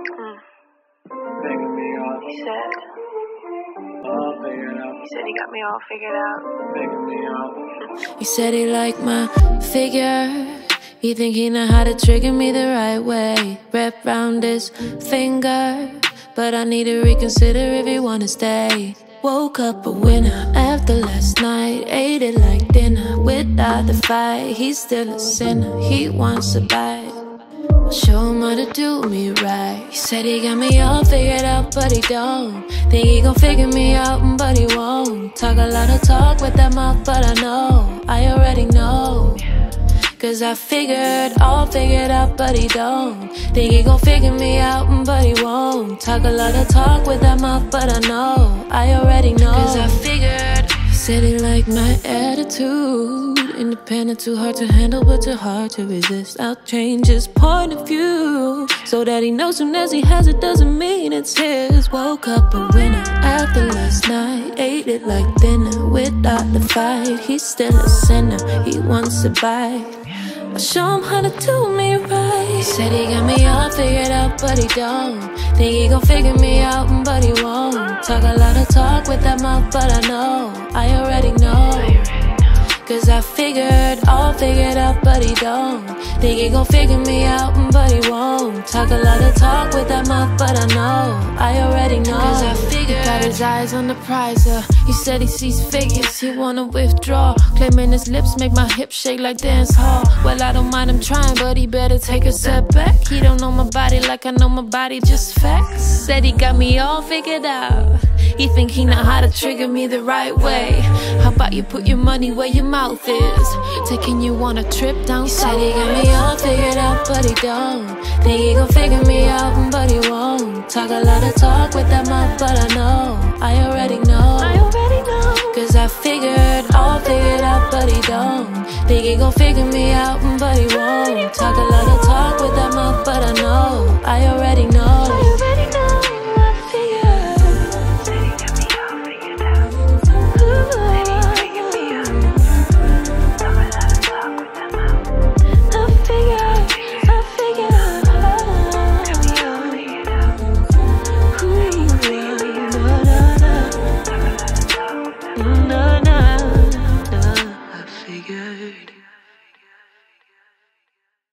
Figure me out. He said he got me all figured out. Figure me out. He said he liked my figure. He think he know how to trigger me the right way. Wrap round his finger, but I need to reconsider if you wanna stay. Woke up a winner after last night. Ate it like dinner without the fight. He's still a sinner, he wants a bite. I'll show him how to do me right. He said he got me all figured out, but he don't. Think he gon' figure me out, but he won't. Talk a lot of talk with that mouth, but I know, I already know. Cause I figured, all figured out, but he don't. Think he gon' figure me out, but he won't. Talk a lot of talk with that mouth, but I know, I already know. Cause I figured. He said he liked my attitude. Independent, too hard to handle, but too hard to resist. I'll change his point of view, so that he knows soon as he has it doesn't mean it's his. Woke up a winner after last night. Ate it like dinner without the fight. He's still a sinner, he wants a bite. I'll show him how to do me right. He said he got me all figured out, but he don't. Think he gon' figure me out, but he won't. Talk a lot of talk with that mouth, but I know, I already know. Cause I figured, all figured out, but he don't. Think he gon' figure me out, but he won't. Talk a lot of talk with that mouth, but I know, I already know. Cause I figured. He got his eyes on the prize, he said he sees figures, he wanna withdraw. Claiming his lips make my hips shake like dance hall. Well, I don't mind him trying, but he better take a step back. He don't know my body like I know my body, just facts. Said he got me all figured out. He think he know how to trigger me the right way. How about you put your money where your mouth is? Taking you on a trip down south. Said he got me all figured out, but he don't. Think he gon' figure me out, but he won't. Talk a lot of talk with that mouth, but I know, I already know. Cause I figured, all figured out, but he don't. Think he gon' figure me out, but he won't. Talk a lot of talk with that mouth, but I know, I already know. No.